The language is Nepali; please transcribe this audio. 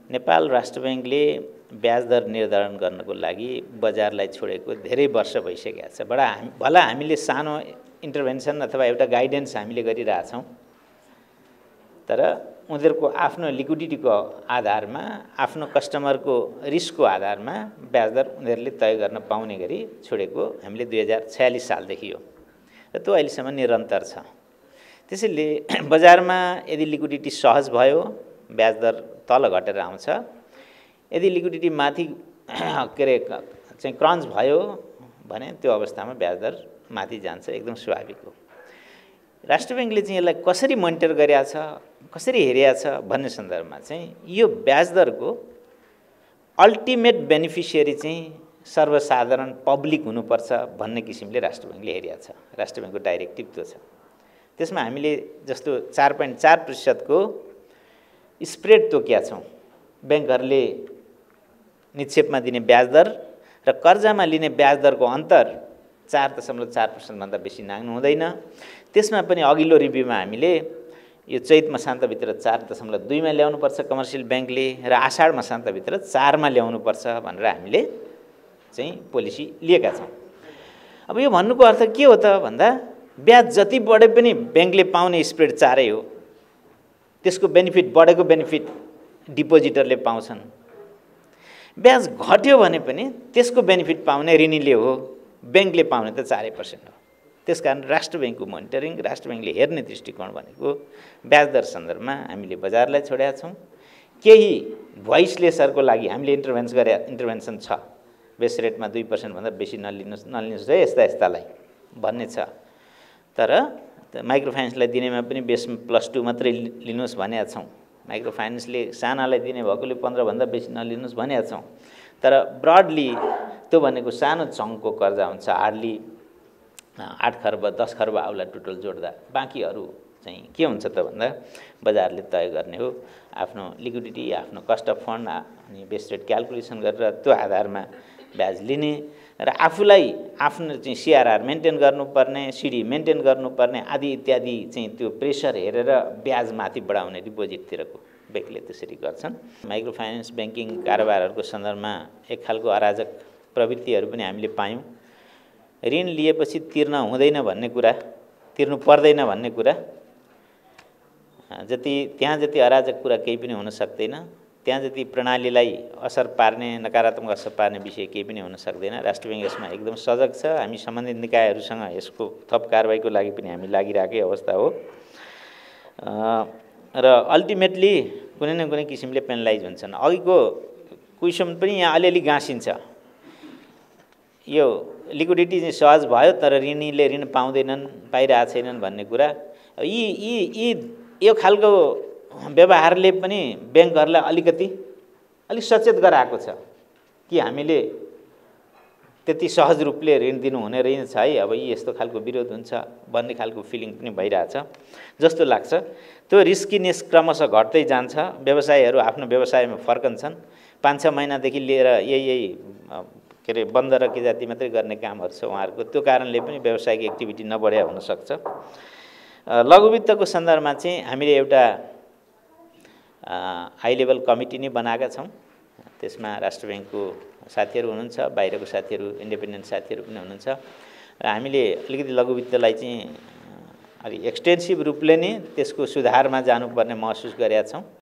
नेपाल राष्ट्र बैंकले ब्याज दर निर्धारण गर्नको लागि बजारलाई छोडेको धेरै वर्ष भइसकेको छ। भला हामीले सानो इन्टरभेन्सन अथवा एउटा गाइडेन्स हामीले गरिरहेछौँ, तर उनीहरूको आफ्नो लिक्विडिटीको आधारमा, आफ्नो कस्टमरको रिस्कको आधारमा ब्याज दर उनीहरूले तय गर्न पाउने गरी छोडेको हामीले 2046 सालदेखि हो र त्यो अहिलेसम्म निरन्तर छ। त्यसैले बजारमा यदि लिक्विडिटी सहज भयो, ब्याज दर तल घटेर आउँछ। यदि लिक्विडिटी माथि चाहिँ क्रन्च भयो भने त्यो अवस्थामा ब्याज दर माथि जान्छ, एकदम स्वाभाविक हो। राष्ट्र बैंकले चाहिँ यसलाई कसरी मोनिटर गरेको छ, कसरी हेरेको छ भन्ने सन्दर्भमा चाहिँ यो ब्याज दरको अल्टिमेट बेनिफिसियरी चाहिँ सर्वसाधारण पब्लिक हुनुपर्छ भन्ने किसिमले राष्ट्र बैंकले हेरेको छ। राष्ट्र बैंकको डाइरेक्टिभ त्यो छ। त्यसमा हामीले जस्तो 4.4% को स्प्रेड तोकेका छौँ। बैंकहरूले निक्षेपमा दिने ब्याज दर र कर्जामा लिने ब्याज दरको अन्तर 4.4% भन्दा बेसी नाग्नु हुँदैन। त्यसमा पनि अघिल्लो रिभ्यूमा हामीले यो चैत मसान्तभित्र 4.2 मा ल्याउनुपर्छ कमर्सियल बैंकले र आषाढ मसान्तभित्र 4 मा ल्याउनुपर्छ भनेर हामीले चाहिँ पोलिसी लिएका छौँ। अब यो भन्नुको अर्थ के हो त भन्दा ब्याज जति बढे पनि बैंकले पाउने स्प्रेड 4 हो। त्यसको बेनिफिट, बढेको बेनिफिट डिपोजिटरले पाउँछन्। ब्याज घट्यो भने पनि त्यसको बेनिफिट पाउने ऋणीले हो, बैंकले पाउने त 4% हो। त्यसकारण राष्ट्र बैंकको मोनिटरिङ, राष्ट्र बैंकले हेर्ने दृष्टिकोण भनेको ब्याज दर सन्दर्भमा हामीले बजारलाई छोडेका छौँ। केही भोइसलेसहरूको लागि हामीले इन्टरभेन्सन छ। बेस रेटमा 2% भन्दा बेसी नलिनुहोस् है यस्ता यस्तालाई भन्ने छ। तर माइक्रो फाइनेन्सलाई दिनेमा पनि बेस +2 मात्रै लिनुहोस् भनेका छौँ। माइक्रो फाइनेन्सले सानालाई दिने भएकोले 15 भन्दा बेसी नलिनुहोस् भनेका छौँ। तर ब्रडली त्यो भनेको सानो चङ्कको कर्जा हुन्छ, हार्डली 8 खर्ब 10 खर्ब आउला टोटल जोड्दा। बाँकीहरू चाहिँ के हुन्छ त भन्दा बजारले तय गर्ने हो। आफ्नो लिक्विडिटी, आफ्नो कस्ट अफ फन्ड अनि बेस रेट क्याल्कुलेसन गरेर त्यो आधारमा ब्याज लिने र आफूलाई आफ्नो चाहिँ सीआरआर मेन्टेन गर्नुपर्ने, सिडी मेन्टेन गर्नुपर्ने आदि इत्यादि चाहिँ त्यो प्रेसर हेरेर ब्याज माथि बढाउने डिपोजिटतिरको बैंकले त्यसरी गर्छन्। माइक्रो फाइनेन्स बैंकिङ कारोबारहरूको सन्दर्भमा एक खालको अराजक प्रवृत्तिहरू पनि हामीले पायौँ। ऋण लिएपछि तिर्न हुँदैन भन्ने कुरा, तिर्नु पर्दैन भन्ने कुरा, त्यहाँ जति अराजक कुरा केही पनि हुन सक्दैन। त्यहाँ जति प्रणालीलाई असर पार्ने, नकारात्मक असर पार्ने विषय केही पनि हुन सक्दैन। राष्ट्र बैंक यसमा एकदम सजग छ। हामी सम्बन्धित निकायहरूसँग यसको थप कारबाहीको लागि पनि हामी लागिरहेकै अवस्था हो र अल्टिमेटली कुनै न कुनै किसिमले पेनलाइज हुन्छन्। अघिको क्वेसन पनि यहाँ अलिअलि गाँसिन्छ। यो लिक्विडिटी चाहिँ सहज भयो तर ऋणीले ऋण पाउँदैनन्, पाइरहेको छैनन् भन्ने कुरा, यो खालको व्यवहारले पनि बैंकहरूलाई अलिक सचेत गराएको छ कि हामीले त्यति सहज रूपले ऋण दिनु हुने रहेछ है, अब यस्तो खालको विरोध हुन्छ भन्ने खालको फिलिङ पनि भइरहेछ जस्तो लाग्छ। त्यो रिस्किनेस क्रमशः घट्दै जान्छ। व्यवसायीहरू आफ्नो व्यवसायमा फर्कन्छन्। 5-6 महिनादेखि लिएर यही के अरे बन्द र के जाति मात्रै गर्ने कामहरू छ उहाँहरूको। त्यो कारणले पनि व्यावसायिक एक्टिभिटी नबढ्या हुनसक्छ। लघुवित्तको सन्दर्भमा चाहिँ हामीले एउटा हाई लेभल कमिटी नै बनाएका छौँ। त्यसमा राष्ट्र बैंकको साथीहरू हुनुहुन्छ, बाहिरको साथीहरू, इन्डिपेन्डेन्ट साथीहरू पनि हुनुहुन्छ र हामीले अलिकति लघुवित्तलाई चाहिँ अलि एक्सटेन्सिभ रूपले नै त्यसको सुधारमा जानुपर्ने महसुस गरेका छौँ।